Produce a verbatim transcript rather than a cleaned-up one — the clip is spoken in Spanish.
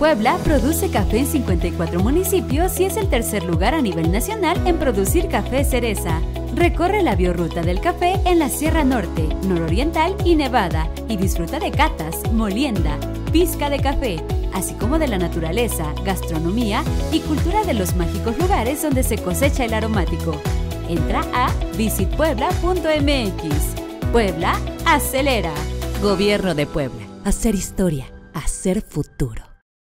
Puebla produce café en cincuenta y cuatro municipios y es el tercer lugar a nivel nacional en producir café cereza. Recorre la biorruta del café en la Sierra Norte, Nororiental y Nevada y disfruta de catas, molienda, pizca de café, así como de la naturaleza, gastronomía y cultura de los mágicos lugares donde se cosecha el aromático. Entra a visit puebla punto m x. Puebla acelera. Gobierno de Puebla. Hacer historia, hacer futuro.